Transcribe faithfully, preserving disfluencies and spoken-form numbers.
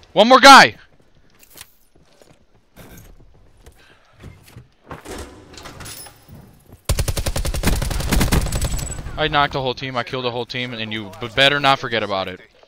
One more guy! I knocked the whole team, I killed the whole team, and you better not forget about it.